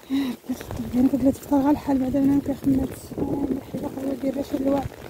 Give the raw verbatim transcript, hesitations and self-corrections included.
باش يعني قبل تفطر غا الحال بعدا انا كنخمت الحقيقه قبل ندير باش الوقت